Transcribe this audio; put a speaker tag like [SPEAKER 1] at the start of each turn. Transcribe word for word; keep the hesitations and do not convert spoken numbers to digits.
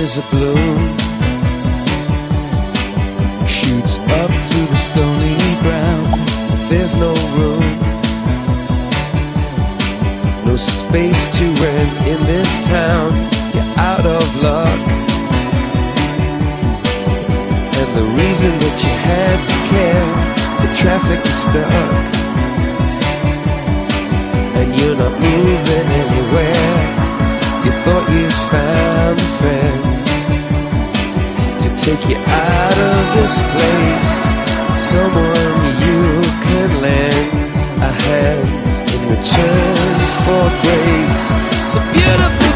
[SPEAKER 1] is a bloom, shoots up through the stony ground. There's no room, no space to rent in this town. You're out of luck, and the reason that you had to care, the traffic is stuck, and you're not moving anywhere. You thought you found a friend to take you out of this place, someone you could lend a hand in return for grace. So beautiful.